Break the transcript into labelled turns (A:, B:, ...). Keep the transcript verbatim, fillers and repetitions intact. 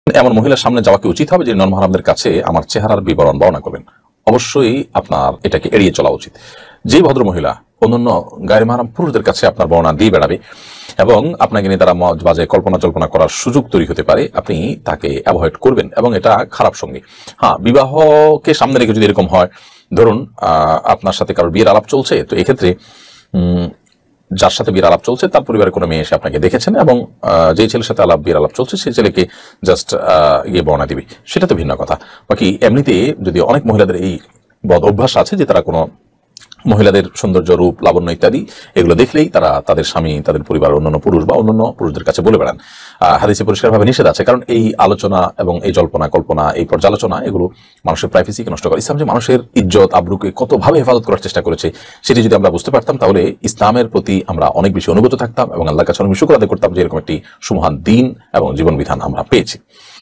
A: এমন মহিলার সামনে যাওয়া কি উচিত হবে যে নন মাহরামদের কাছে আমার চেহারার বিবরণ বর্ণনা করবেন? অবশ্যই আপনার এটাকে এড়িয়ে চলা উচিত। যে ভদ্র মহিলা অন্যান্য গায়ের মাহরাম পুরুষদের কাছে আপনার বর্ণনা দিয়ে বেড়াবে এবং আপনাকে নিয়ে তারা মজ বাজে কল্পনা জল্পনা করার সুযোগ তৈরি হতে পারে, আপনি তাকে অ্যাভয়েড করবেন এবং এটা খারাপ সঙ্গী। হ্যাঁ, বিবাহকে সামনে রেখে যদি এরকম হয়, ধরুন আপনার সাথে কারোর বিয়ের আলাপ চলছে, তো এক্ষেত্রে যার সাথে বিয়ের আলাপ চলছে তার পরিবারের কোনো মেয়ে এসে আপনাকে দেখেছেন এবং যে ছেলের সাথে আলাপ বিয়ের আলাপ চলছে সেই ছেলেকে জাস্ট ইয়ে বর্ণনা দিবি, সেটা তো ভিন্ন কথা। বাকি এমনিতে যদি অনেক মহিলাদের এই বদ অভ্যাস আছে যে তারা কোনো মহিলাদের সৌন্দর্য, রূপ, লাবণ্য ইত্যাদি এগুলো দেখলেই তারা তাদের স্বামী, তাদের পরিবার, অন্যান্য পুরুষ বা অন্যান্য পুরুষদের কাছে বলে বেড়ান। হাদিসে পরিষ্কারভাবে নিষেধ আছে, কারণ এই আলোচনা এবং এই জল্পনা কল্পনা, এই পর্যালোচনা এগুলো মানুষের প্রাইভেসিকে নষ্ট করে। ইসলাম যে মানুষের ইজ্জত আবরুকে কতভাবে হেফাজত করার চেষ্টা করেছে সেটি যদি আমরা বুঝতে পারতাম, তাহলে ইসলামের প্রতি আমরা অনেক বেশি অনুগত থাকতাম এবং আল্লাহর কাছে অনেক শুকর আদায় করতাম যে এরকম একটি সুমহান দিন এবং জীবন বিধান আমরা পেয়েছি।